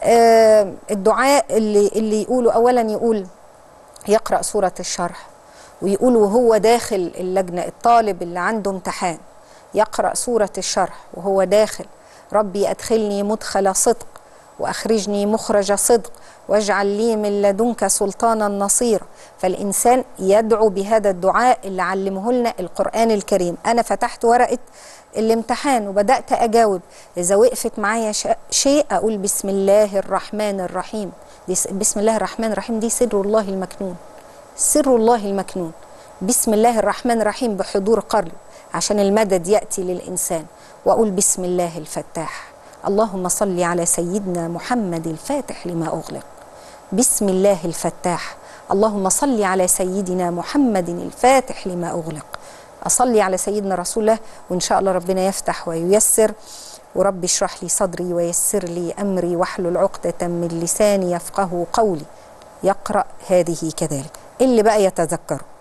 الدعاء اللي يقوله اولا، يقول يقرأ سورة الشرح، ويقول وهو داخل اللجنة الطالب اللي عنده امتحان يقرأ سورة الشرح وهو داخل: ربي أدخلني مدخل صدق وأخرجني مخرج صدق واجعل لي من لدنك سلطانا نصيرا. فالإنسان يدعو بهذا الدعاء اللي علمه لنا القرآن الكريم. أنا فتحت ورقة الامتحان وبدأت أجاوب، إذا وقفت معايا شيء أقول بسم الله الرحمن الرحيم. بسم الله الرحمن الرحيم دي سر الله المكنون، سر الله المكنون. بسم الله الرحمن الرحيم بحضور قلب عشان المدد يأتي للإنسان. وأقول بسم الله الفتاح، اللهم صل على سيدنا محمد الفاتح لما أغلق. بسم الله الفتاح، اللهم صل على سيدنا محمد الفاتح لما أغلق. أصلي على سيدنا رسول الله، وإن شاء الله ربنا يفتح وييسر. ورب اشرح لي صدري ويسر لي أمري واحلل عقدة من لساني يفقه قولي. يقرأ هذه كذلك اللي بقى يتذكره.